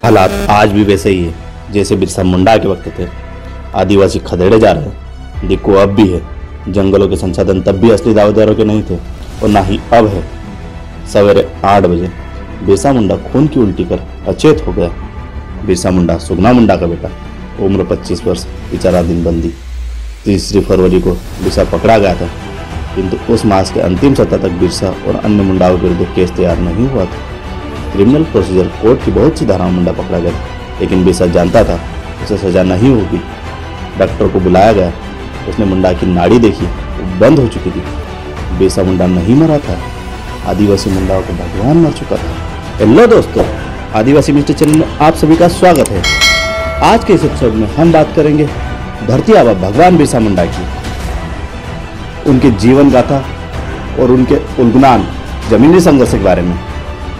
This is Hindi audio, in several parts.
हालात आज भी वैसे ही है जैसे बिरसा मुंडा के वक्त थे। आदिवासी खदेड़े जा रहे हैं, दिक्कत अब भी है। जंगलों के संसाधन तब भी असली दावेदारों के नहीं थे और ना ही अब है। सवेरे 8 बजे बिरसा मुंडा खून की उल्टी कर अचेत हो गया। बिरसा मुंडा सुगना मुंडा का बेटा, उम्र 25 वर्ष, बेचारा दिन बंदी। 3 फरवरी को बिरसा पकड़ा गया था, किंतु उस मास के अंतिम सप्ताह तक बिरसा और अन्य मुंडाओं के विरुद्ध केस तैयार नहीं हुआ था। क्रिमिनल प्रोसीजर कोर्ट की बहुत सी धाराओं मुंडा पकड़ा गया, लेकिन बिरसा जानता था उसे सजा नहीं होगी। डॉक्टर को बुलाया गया, उसने मुंडा की नाड़ी देखी, वो बंद हो चुकी थी। बिरसा मुंडा नहीं मरा था, आदिवासी मुंडाओं को भगवान मर चुका था। हेलो दोस्तों, आदिवासी मिस्टर चैनल में आप सभी का स्वागत है। आज के इस एपिसोड में हम बात करेंगे धरती आबा भगवान बिरसा मुंडा की, उनके जीवन गाथा और उनके उलगुनान जमीनी संघर्ष के बारे में।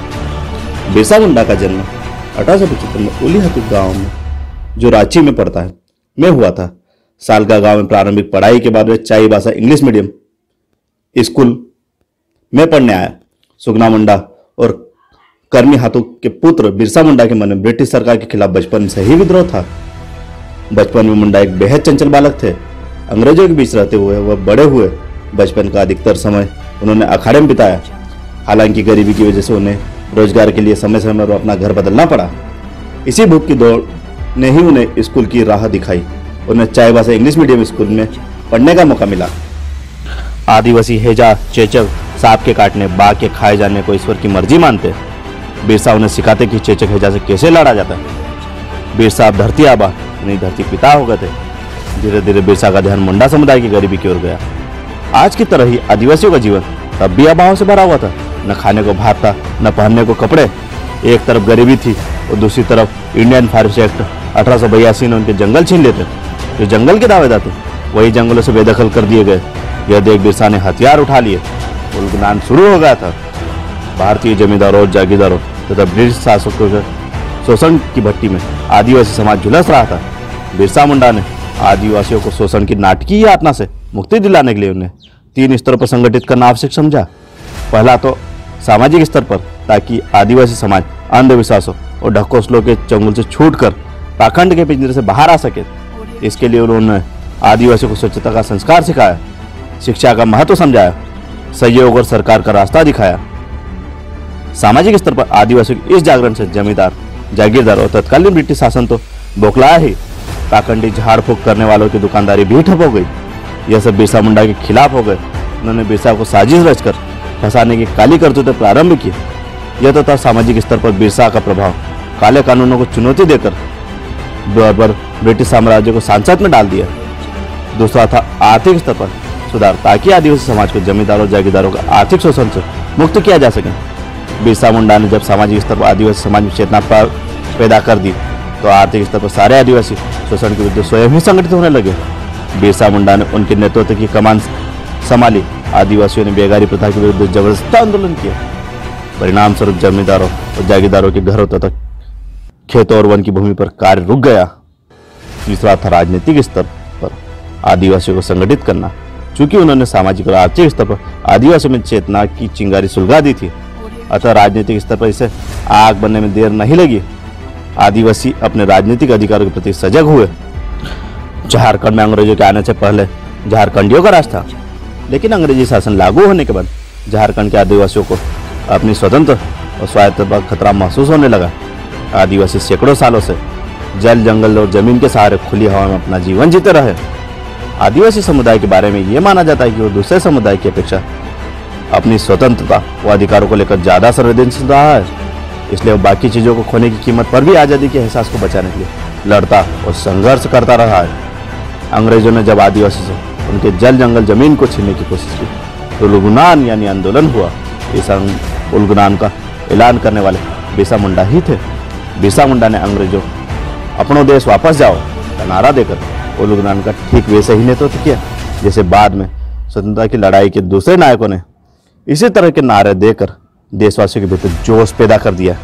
बिरसा मुंडा का जन्म 1875 में उलीहतु गांव में, जो रांची में पड़ता है, में हुआ था। सालका गांव में प्रारंभिक पढ़ाई के बाद वे चाईबासा इंग्लिश मीडियम स्कूल में पढ़ने आया। सुगना मुंडा और कर्मी हाथों के पुत्र बिरसा मुंडा के मन में ब्रिटिश सरकार के खिलाफ बचपन से ही विद्रोह था। बचपन में मुंडा एक बेहद चंचल बालक थे। अंग्रेजों के बीच रहते हुए वह बड़े हुए। बचपन का अधिकतर समय उन्होंने अखाड़े में बिताया। हालांकि गरीबी की वजह से उन्हें रोजगार के लिए समय समय पर अपना घर बदलना पड़ा। इसी भूख की दौड़ ने ही उन्हें स्कूल की राह दिखाई। उन्हें चाईबासा इंग्लिश मीडियम स्कूल में पढ़ने का मौका मिला। आदिवासी हेजा, चेचक, सांप के काटने, बाघ के खाए जाने को ईश्वर की मर्जी मानते। बिरसा उन्हें सिखाते कि चेचक हेजा से कैसे लड़ा जाता है। बिरसा अब धरती आबा यानी धरती पिता हो गए थे। धीरे धीरे बिरसा का ध्यान मुंडा समुदाय की गरीबी की ओर गया। आज की तरह ही आदिवासियों का जीवन तब भी अभाव से भरा हुआ था। न खाने को भात था, न पहनने को कपड़े। एक तरफ गरीबी थी और दूसरी तरफ इंडियन फॉरेस्ट एक्ट 1882 ने उनके जंगल छीन लेते। जो जंगल के दावेदार थे वही जंगलों से बेदखल कर दिए गए। यह देख बिरसा ने हथियार उठा लिए। उलगुनान शुरू हो गया था। भारतीय जमींदारों और जागीरदारों तथा ब्रिटिश शासकों के शोषण की भट्टी में आदिवासी समाज झुलस रहा था। बिरसा मुंडा ने आदिवासियों को शोषण की नाटकीय यातना से मुक्ति दिलाने के लिए उन्हें 3 स्तरों पर संगठित करना आवश्यक समझा। पहला तो सामाजिक स्तर पर, ताकि आदिवासी समाज अंधविश्वासों और ढकोसलों के चंगुल से छूटकर पाखंड के पिंजरे से बाहर आ सके। इसके लिए उन्होंने आदिवासियों को स्वच्छता का संस्कार सिखाया, शिक्षा का महत्व समझाया, सहयोग और सरकार का रास्ता दिखाया। सामाजिक स्तर पर आदिवासियों के इस जागरण से जमींदार, जागीरदार और तत्कालीन ब्रिटिश शासन तो बौखलाया ही, पाखंडी झाड़ फूक करने वालों की दुकानदारी भी ठप हो गई। यह सब बिरसा मुंडा के खिलाफ हो गए। उन्होंने बिरसा को साजिश रचकर फंसाने की काली करतूतें प्रारंभ की। यह तो था सामाजिक स्तर पर बिरसा का प्रभाव, काले कानूनों को चुनौती देकर बर्बर ब्रिटिश साम्राज्य को सांसद में डाल दिया। दूसरा था आर्थिक स्तर पर सुधार, ताकि आदिवासी समाज को जमींदारों और जागीरदारों का आर्थिक शोषण से मुक्त किया जा सके। बिरसा मुंडा ने जब सामाजिक स्तर पर आदिवासी समाज में चेतना पैदा कर दी, तो आर्थिक स्तर पर सारे आदिवासी शोषण के विरुद्ध स्वयं ही संगठित होने लगे। बिरसा मुंडा ने उनके नेतृत्व की कमान संभाली। आदिवासियों ने बेगारी प्रथा के विरुद्ध जबरदस्त आंदोलन किया। परिणाम स्वरूप जमींदारों और जागीरदारों के घरों तथा खेतों और वन की भूमि पर कार्य रुक गया। तीसरा था राजनीतिक स्तर पर आदिवासियों को संगठित करना। चूंकि उन्होंने सामाजिक और आर्थिक स्तर पर आदिवासियों में चेतना की चिंगारी सुलगा दी थी, अतः राजनीतिक स्तर पर इसे आग बनने में देर नहीं लगी। आदिवासी अपने राजनीतिक अधिकारों के प्रति सजग हुए। झारखंड में अंग्रेजों के आने से पहले झारखंडियों का राज था, लेकिन अंग्रेजी शासन लागू होने के बाद झारखंड के आदिवासियों को अपनी स्वतंत्र और स्वायत्तता का खतरा महसूस होने लगा। आदिवासी सैकड़ों सालों से जल, जंगल और जमीन के सहारे खुली हवा में अपना जीवन जीते रहे। आदिवासी समुदाय के बारे में यह माना जाता है कि वो दूसरे समुदाय की अपेक्षा अपनी स्वतंत्रता व अधिकारों को लेकर ज्यादा संवेदनशील रहा है। इसलिए वो बाकी चीजों को खोने की कीमत पर भी आजादी के एहसास को बचाने के लिए लड़ता और संघर्ष करता रहा है। अंग्रेजों ने जब आदिवासी से उनके जल, जंगल, जमीन को छीनने की कोशिश की, तो उलगुनान यानी आंदोलन हुआ। इस उलगुनान का ऐलान करने वाले बिरसा मुंडा ही थे। बिरसा मुंडा ने अंग्रेजों अपनो देश वापस जाओ का नारा देकर उलगुनान का ठीक वैसे ही नेतृत्व किया, जैसे बाद में स्वतंत्रता की लड़ाई के दूसरे नायकों ने इसी तरह के नारे देकर देशवासियों के भीतर जोश पैदा कर दिया।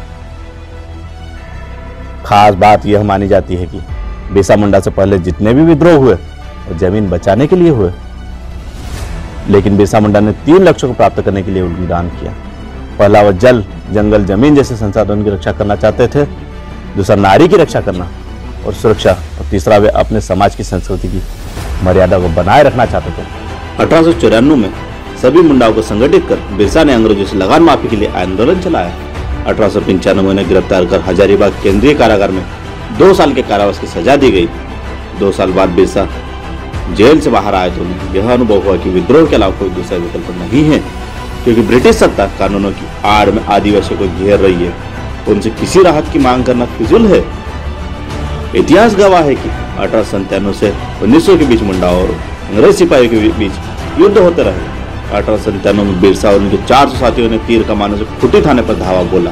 खास बात यह मानी जाती है कि बिरसा मुंडा से पहले जितने भी विद्रोह हुए और जमीन बचाने के लिए हुए, लेकिन बिरसा मुंडा ने 3 लक्ष्यों को प्राप्त करने के लिए उलगुनान किया। पहला, वह जल, जंगल, जमीन जैसे संसाधनों की रक्षा करना चाहते थे। दूसरा नारी की रक्षा करना और सुरक्षा, और तीसरा वे अपने समाज की संस्कृति की मर्यादा को बनाए रखना चाहते थे। 1894 में सभी मुंडाओं को संगठित कर बिरसा ने अंग्रेजों से लगान माफी के लिए आंदोलन चलाया। 1895 में उन्हें गिरफ्तार कर हजारीबाग केंद्रीय कारागार में 2 साल के कारावास की सजा दी गई। 2 साल बाद बिरसा जेल से बाहर आए तो उन्हें यह अनुभव हुआ कि विद्रोह के अलावा कोई दूसरा विकल्प नहीं है, क्योंकि ब्रिटिश सत्ता कानूनों की आड़ में आदिवासियों को घेर रही है। उनसे किसी राहत की मांग करना फिजूल है। इतिहास गवाह है कि 1897 से 1900 के बीच मुंडाओं और अंग्रेज सिपाहियों के बीच युद्ध होते रहे। 1897 में बिरसा और उनके 400 साथियों ने तीर कमानों से खूंटी थाने पर धावा बोला।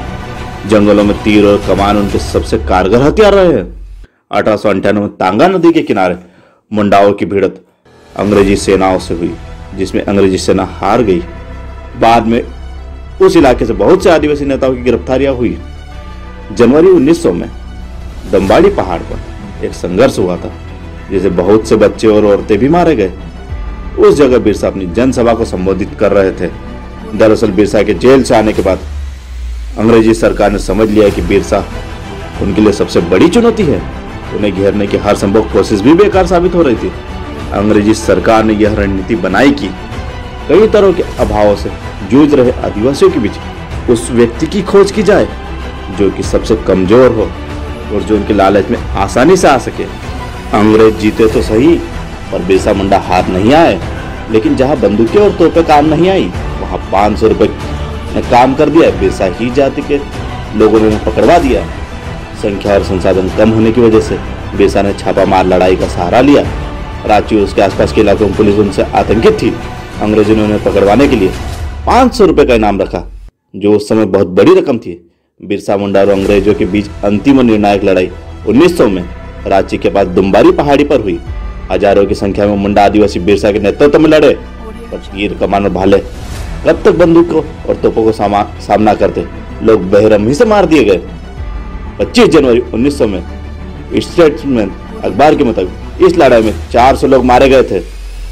जंगलों में तीर और कमान उनके सबसे कारगर हथियार रहे हैं। 1898 में तांगा नदी के किनारे मुंडाओं की भिड़ंत अंग्रेजी सेनाओं से हुई, जिसमें अंग्रेजी सेना हार गई। बाद में उस इलाके से बहुत से आदिवासी नेताओं की गिरफ्तारियां हुई। जनवरी 1900 में दम्बाड़ी पहाड़ पर एक संघर्ष हुआ था, जिसे बहुत से बच्चे और औरतें भी मारे गए। उस जगह बिरसा अपनी जनसभा को संबोधित कर रहे थे। दरअसल बिरसा के जेल से आने के बाद अंग्रेजी सरकार ने समझ लिया कि बिरसा उनके लिए सबसे बड़ी चुनौती है। उन्हें घेरने की हर संभव कोशिश भी बेकार साबित हो रही थी। अंग्रेजी सरकार ने यह रणनीति बनाई कि कई तरह के अभावों से जूझ रहे आदिवासियों के बीच उस व्यक्ति की खोज की जाए जो कि सबसे कमजोर हो और जो उनके लालच में आसानी से आ सके। अंग्रेज जीते तो सही, पर बिरसा मुंडा हार नहीं आए। लेकिन जहां बंदूकें और तोपें काम नहीं आई, वहां 500 रुपए ने काम कर दिया। बिरसा ही जाति के लोगों ने उन्हें पकड़वा दिया। संख्या और संसाधन कम होने की वजह से बिरसा ने छापामार लड़ाई का सहारा लिया। रांची और उसके आसपास के इलाकों में पुलिस उनसे आतंकित थी। अंग्रेजों ने उन्हें पकड़वाने के लिए 500 रुपए का इनाम रखा, जो उस समय बहुत बड़ी रकम थी। बिरसा मुंडा और अंग्रेजों के बीच अंतिम और निर्णायक लड़ाई 1900 में रांची के पास दुम्बारी पहाड़ी पर हुई। हजारों की संख्या में मुंडा आदिवासी बिरसा के नेतृत्व में लड़े, पर तीर कमान और भाले कब तक बंदूकों और तोपों को सामना करते, लोग बेरहमी से मार दिए गए। 25 जनवरी 1900 में स्टेट्समैन अखबार के मुताबिक इस लड़ाई में 400 लोग मारे गए थे।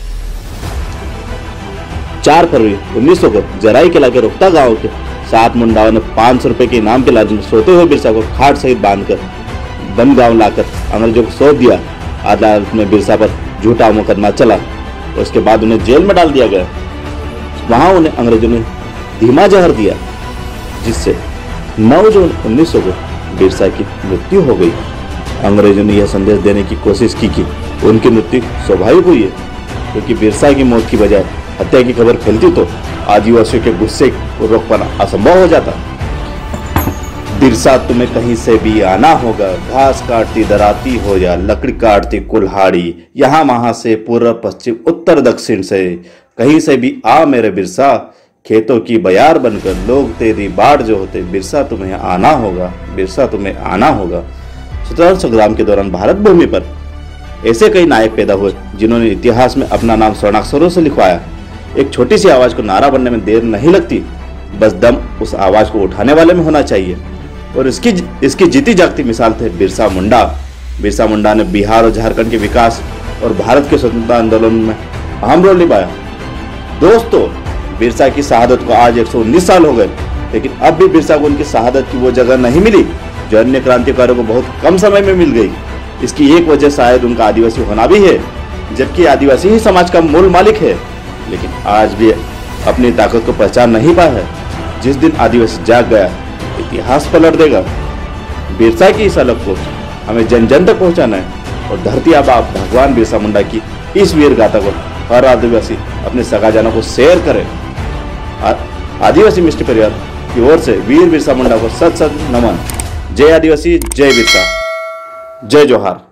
4 फरवरी 1900 को जराई किला के रोहता गांव के 7 मुंडाओं ने 500 रुपए के इनाम के लालच में सोते हुए बिरसा को खाट सहित बांधकर बनगांव लाकर अंग्रेजों को सौंप दिया। अदालत में बिरसा पर झूठा मुकदमा चला। उसके बाद उन्हें जेल में डाल दिया गया। वहां उन्हें अंग्रेजों ने धीमा जहर दिया, जिससे 9 जून 1900 को बिरसा की मृत्यु हो गई। अंग्रेजों ने यह संदेश देने की कोशिश की कि उनकी मृत्यु स्वाभाविक हुई है, क्योंकि बिरसा की मौत की बजाय हत्या की खबर फैलती तो आदिवासियों के गुस्से को रोक पाना असंभव हो जाता। बिरसा तुम्हें कहीं से भी आना होगा, घास काटती दराती हो या लकड़ी काटती कुल्हाड़ी, यहाँ वहां से पूर्व पश्चिम उत्तर दक्षिण से कहीं से भी आ मेरे बिरसा, खेतों की बयार बनकर लोग तेरी बाढ़ जो होते, बिरसा तुम्हें आना होगा, बिरसा तुम्हें आना होगा। स्वतंत्रता संग्राम के दौरान भारत भूमि पर ऐसे कई नायक पैदा हुए जिन्होंने इतिहास में अपना नाम स्वर्णाक्षरों से लिखवाया। एक छोटी सी आवाज को नारा बनने में देर नहीं लगती, बस दम उस आवाज को उठाने वाले में होना चाहिए। और इसकी जीती जागती मिसाल थे बिरसा मुंडा। बिरसा मुंडा ने बिहार और झारखंड के विकास और भारत के स्वतंत्रता आंदोलन में अहम रोल निभाया। दोस्तों, बिरसा की शहादत को आज 119 साल हो गए, लेकिन अब भी बिरसा को उनकी शहादत की वो जगह नहीं मिली जो अन्य क्रांतिकारियों को बहुत कम समय में मिल गई। इसकी एक वजह शायद उनका आदिवासी होना भी है, जबकि आदिवासी ही समाज का मूल मालिक है, लेकिन आज भी अपनी ताकत को पहचान नहीं पाया है। जिस दिन आदिवासी जाग गया, इतिहास पलट देगा। बिरसा की इस अलग को हमें जन जन तक पहुंचाना है और धरती आबा भगवान बिरसा मुंडा की इस वीर गाथा को हर आदिवासी अपने सगाजानों को शेयर करे। आदिवासी मिष्ट परिवार की ओर से वीर बिरसा मुंडा को सत सत नमन। जय आदिवासी, जय बिरसा, जय जोहार।